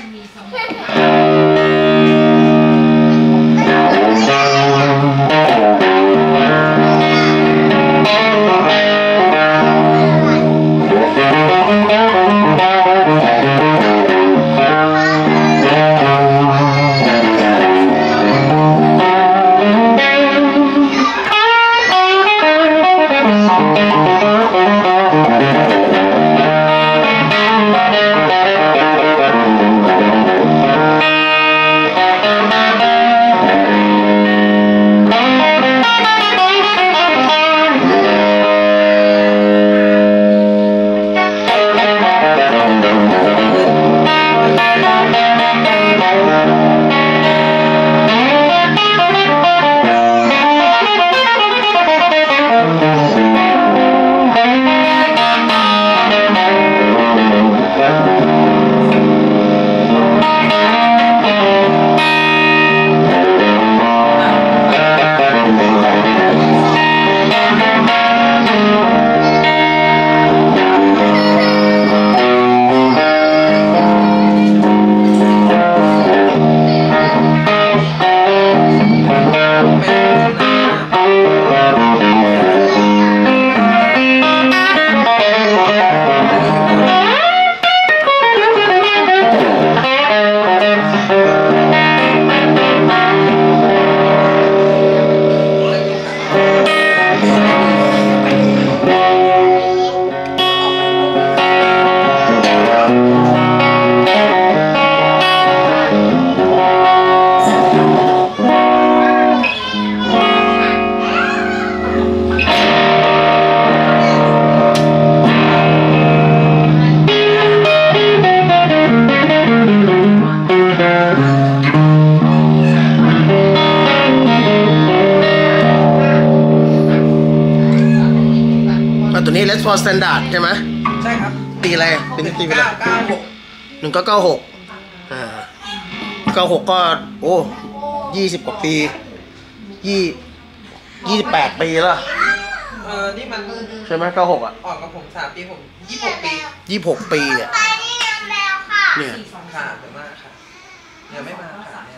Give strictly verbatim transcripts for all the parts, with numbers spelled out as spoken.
ตัวนี้ Les Paul Standard ใช่ไหมใช่ครับตีอะไรเป็นตีเป็นอะไรหนึ่งเก้าเก้าหกอ่าเก้าหกก็โอ้ยี่สิบกว่าปียี่ยี่สิบแปดปีแล้วเออนี่มันใช่ไหมเก้าหกอ่ะออกกับผมสามปีผมยี่สิบหกปียี่สิบหกปีเนี่ยเนี่ยขาดเยอะมากค่ะยังไม่มาขาดเนี่ย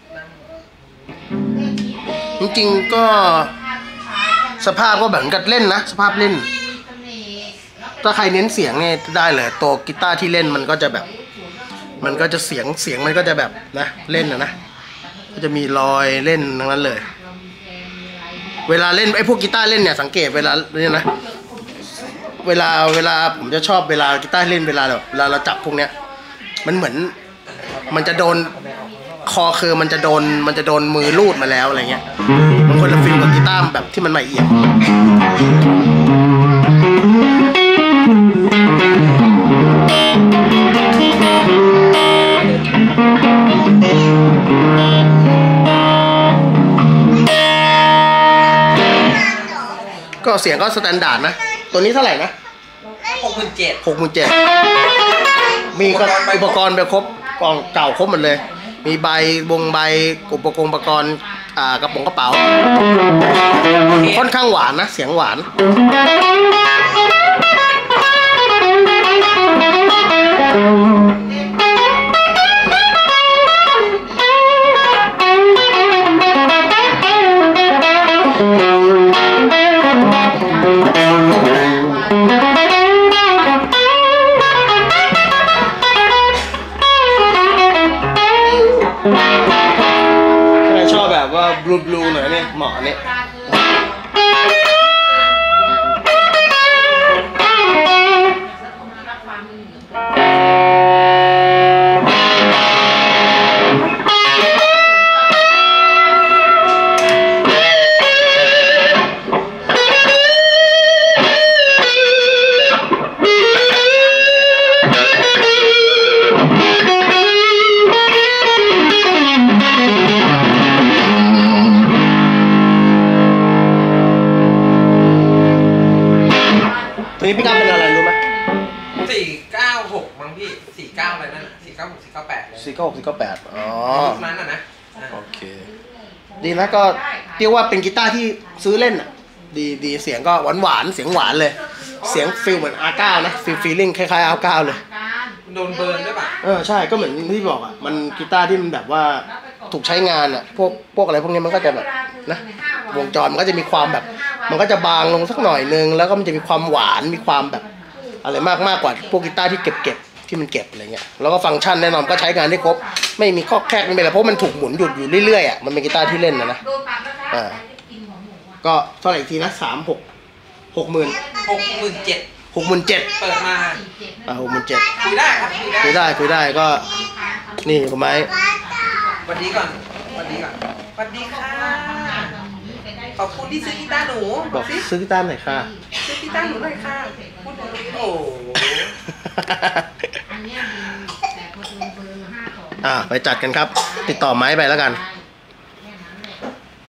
จริงๆก็สภาพก็เหมือนกับเล่นนะสภาพเล่นถ้าใครเน้นเสียงเนี่ยได้เลยตัวกีตาร์ที่เล่นมันก็จะแบบมันก็จะเสียงเสียงมันก็จะแบบนะเล่นนะนะก็จะมีรอยเล่นทั้งนั้นเลยเวลาเล่นไอ้พวกกีตาร์เล่นเนี่ยสังเกตเวลาเนี่ยนะเวลาเวลาผมจะชอบเวลากีตาร์เล่นเวลาแบบเวลาเราจับพวกเนี้ยมันเหมือนมันจะโดนคอคือมันจะโดนมันจะโดนมือลูดมาแล้วอะไรเงี้ยมันคนละฟีลกับกีตาร์แบบที่มันใหม่เอี่ยมก็เสียงก็สแตนดาร์ดนะตัวนี้เท่าไหร่นะหกหมื่นเจ็ดหกหมื่นเจ็ดมีอุปกรณ์ไปครบกล่องเก่าครบหมดเลยมีใบวงใบอุปกรณ์อุปกรณ์อ่ากระป๋องกระเป๋าค่อนข้างหวานนะเสียงหวานถ้าชอบแบบว่าบลูบลูหน่อยเนี่ยเหมาะเนี่ยตัวนี้พี่ก้าวเป็นอะไรรู้ไหมสี่เก้าหกมั้งพี่สี่เก้าอะไรนั่นสี่เก้าหกสี่เก้าแปดสี่เก้าหกสี่เก้าแปดอ๋อนั้นน่ะนะโอเคดีนะก็เรียกว่าเป็นกีตาร์ที่ซื้อเล่นอ่ะดีดีเสียงก็หวานหวานเสียงหวานเลยเสียงฟีลเหมือน อาร์ เก้า นะฟีลฟีลลิ่งคล้ายๆ อาร์ เก้า เลยโดนเบิร์นด้วยป่ะเออใช่ก็เหมือนที่บอกอ่ะมันกีตาร์ที่มันแบบว่าถูกใช้งานอ่ะพวกพวกอะไรพวกนี้มันก็จะแบบนะวงจรมันก็จะมีความแบบ มันก็จะบางลงสักหน่อยนึงแล้วก็มันจะมีความหวานมีความแบบอะไรมากมากกว่าพวกกีตาร์ที่เก็บเก็บที่มันเก็บอะไรเงี้ยแล้วก็ฟังก์ชันแน่นอนก็ใช้งานได้ครบไม่มีข้อแคกไม่เป็นไรเพราะมันถูกหมุนหยุดอยู่เรื่อยๆอ่ะมันเป็นกีตาร์ที่เล่นนะนะอ่าก็เท่าไหร่อีกทีนะสามหกหกหมื่นหกหมื่นเจ็ดหกหมื่นเจ็ดเปิดมาอ่าหกหมื่นเจ็ดคุยได้ครับคุยได้คุยได้คุยได้ก็นี่คุณไม้สวัสดีก่อนสวัสดีก่อนสวัสดีค่ะขอบคุณที่ซื้อกีตาร์หนูบอกสิซื้อกีตาร์หน่อยค่ะซื้อกีตาร์หนูหน่อยค่ะพูดเลยโอ้โหอ่าไปจัดกันครับ ติดต่อไม้ไปแล้วกันใช่